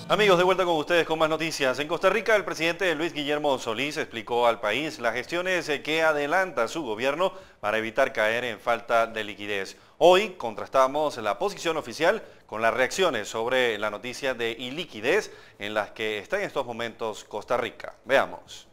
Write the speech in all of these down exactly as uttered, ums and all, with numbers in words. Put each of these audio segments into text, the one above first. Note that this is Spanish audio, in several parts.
Amigos, de vuelta con ustedes con más noticias. En Costa Rica, el presidente Luis Guillermo Solís explicó al país las gestiones que adelanta su gobierno para evitar caer en falta de liquidez. Hoy contrastamos la posición oficial con las reacciones sobre la noticia de iliquidez en las que está en estos momentos Costa Rica. Veamos.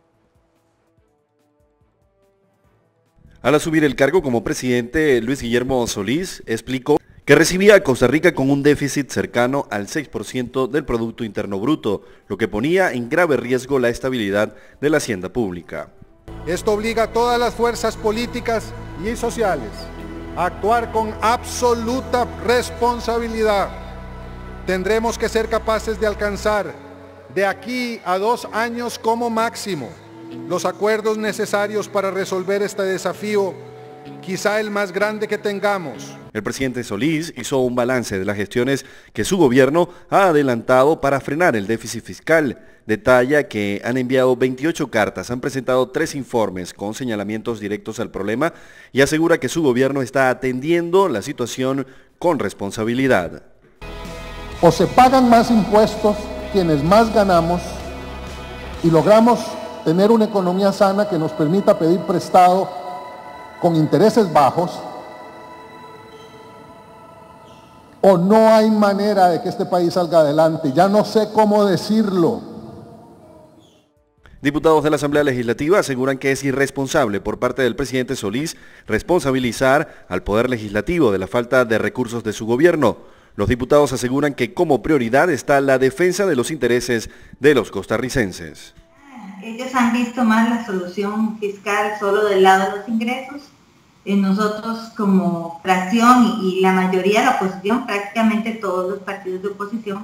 Al asumir el cargo como presidente, Luis Guillermo Solís explicó que recibía a Costa Rica con un déficit cercano al seis por ciento del Producto Interno Bruto, lo que ponía en grave riesgo la estabilidad de la hacienda pública. Esto obliga a todas las fuerzas políticas y sociales a actuar con absoluta responsabilidad. Tendremos que ser capaces de alcanzar de aquí a dos años como máximo los acuerdos necesarios para resolver este desafío, quizá el más grande que tengamos. El presidente Solís hizo un balance de las gestiones que su gobierno ha adelantado para frenar el déficit fiscal. Detalla que han enviado veintiocho cartas, han presentado tres informes con señalamientos directos al problema y asegura que su gobierno está atendiendo la situación con responsabilidad. O se pagan más impuestos quienes más ganamos y logramos tener una economía sana que nos permita pedir prestado con intereses bajos, o no hay manera de que este país salga adelante. Ya no sé cómo decirlo. Diputados de la Asamblea Legislativa aseguran que es irresponsable por parte del presidente Solís responsabilizar al Poder Legislativo de la falta de recursos de su gobierno. Los diputados aseguran que como prioridad está la defensa de los intereses de los costarricenses. Ellos han visto más la solución fiscal solo del lado de los ingresos. Eh, nosotros como fracción y, y la mayoría de la oposición, prácticamente todos los partidos de oposición,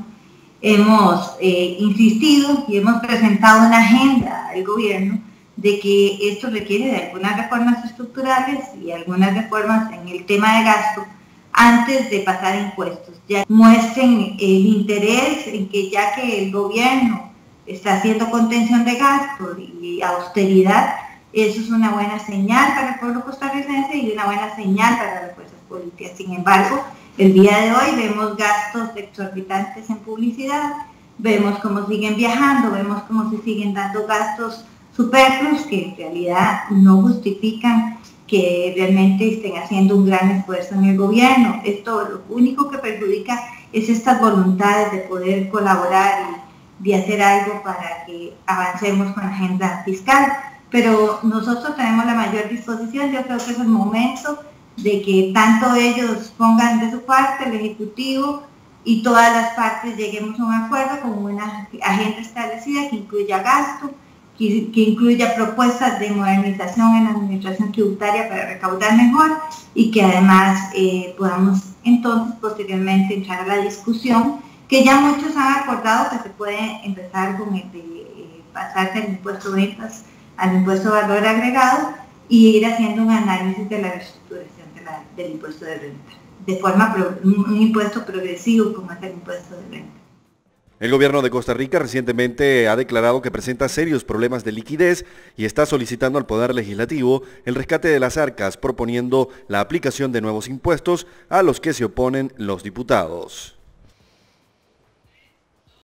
hemos eh, insistido y hemos presentado una agenda al gobierno de que esto requiere de algunas reformas estructurales y algunas reformas en el tema de gasto antes de pasar impuestos. Ya muestren el interés en que ya que el gobierno está haciendo contención de gasto y austeridad, eso es una buena señal para el pueblo costarricense y una buena señal para las fuerzas políticas. Sin embargo, el día de hoy vemos gastos exorbitantes en publicidad, vemos cómo siguen viajando, vemos cómo se siguen dando gastos superfluos que en realidad no justifican que realmente estén haciendo un gran esfuerzo en el gobierno. Esto lo único que perjudica es estas voluntades de poder colaborar y de hacer algo para que avancemos con la agenda fiscal, pero nosotros tenemos la mayor disposición. Yo creo que es el momento de que tanto ellos pongan de su parte, el Ejecutivo y todas las partes lleguemos a un acuerdo con una agenda establecida que incluya gasto, que, que incluya propuestas de modernización en la administración tributaria para recaudar mejor y que además eh, podamos entonces posteriormente entrar a la discusión que ya muchos han acordado que se puede empezar con el de eh, pasar del impuesto de ventas al impuesto de valor agregado y ir haciendo un análisis de la reestructuración de la, del impuesto de renta, de forma, pro, un, un impuesto progresivo como es el impuesto de renta. El gobierno de Costa Rica recientemente ha declarado que presenta serios problemas de liquidez y está solicitando al Poder Legislativo el rescate de las arcas, proponiendo la aplicación de nuevos impuestos a los que se oponen los diputados.